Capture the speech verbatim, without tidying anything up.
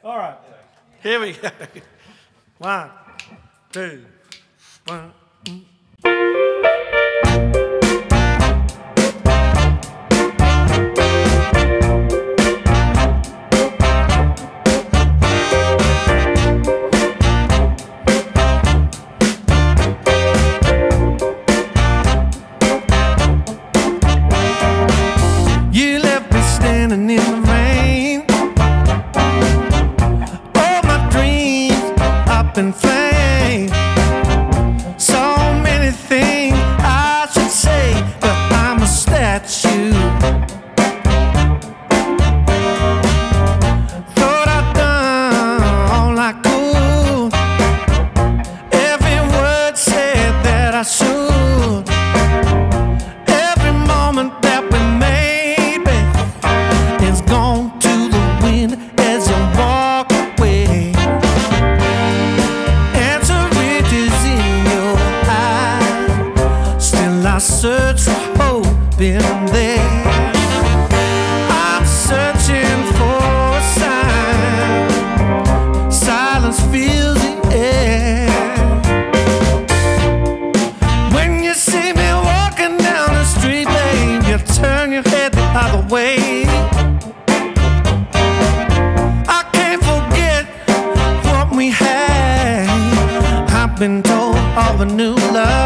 All right. Here we go. One, two, one. You left me standing in the rain. All my dreams up in flames. So many things I should say, but I'm a statue. Thought I'd done all I could. Every word said that I should. Every moment that we made, babe, is gone to the wind as you walk away. Answer it is in your eyes. Still I search for hope in there. I'm searching for a sign. Silence fills the air. When you see me walking down the street, babe, you turn your head the other way. I can't forget what we had. I've been told of a new love.